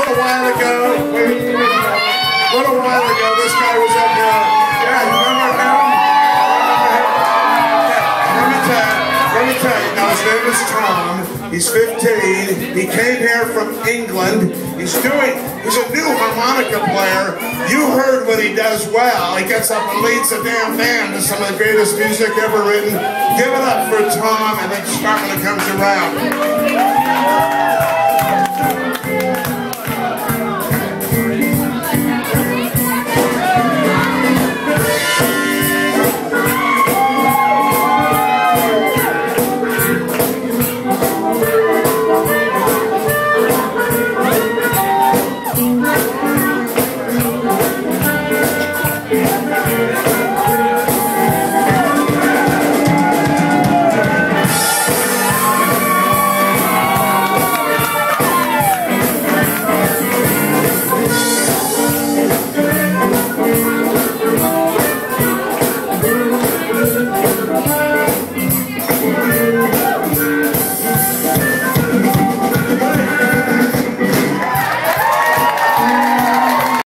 little while ago, this guy was up here. Yeah, you remember him? Let me tell you, now his name is Tom. He's 15. He came here from England. He's a new harmonica player. You heard what he does well. He gets up and leads a damn band to some of the greatest music ever written. Give it up for Tom, and then start when it comes around.